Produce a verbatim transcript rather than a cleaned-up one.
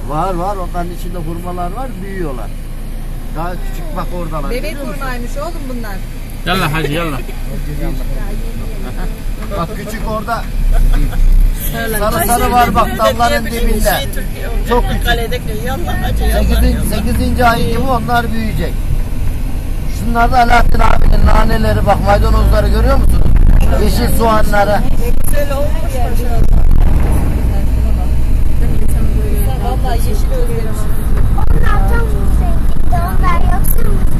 Var var, onların içinde hurmalar var, büyüyorlar. Daha küçük bak oradalar. Bebek hurmaymış oğlum bunlar. Yallah hacı yallah. Bak küçük orada. Sarı sarı var bak dalların dibinde. Çok küçük. sekizinci ay gibi onlar büyüyecek. Şunlar da Alaaddin abinin naneleri, bak maydanozları görüyor musunuz? Yeşil soğanları. Güzel olmuş maşallah. Vallahi yeşil özlerim. Onlar tam yükseklikte, onlar yoksa mı?